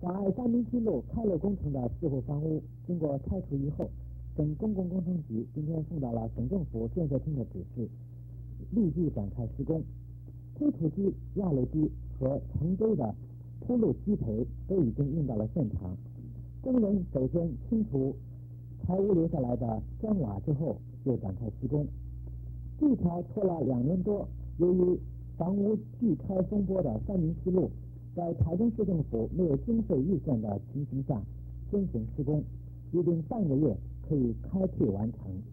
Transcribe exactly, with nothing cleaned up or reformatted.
在三明西路开路工程的四户房屋经过拆除以后，省公共工程局今天送到了省政府建设厅的指示，立即展开施工。推土机、压路机和承堆的铺路机培都已经运到了现场。工人首先清除柴屋留下来的砖瓦之后，又展开施工。这条拖了两年多，由于房屋拒开风波的三明西路，在台中市政府没有经费预算的情形下先行施工，预定半个月可以开辟完成。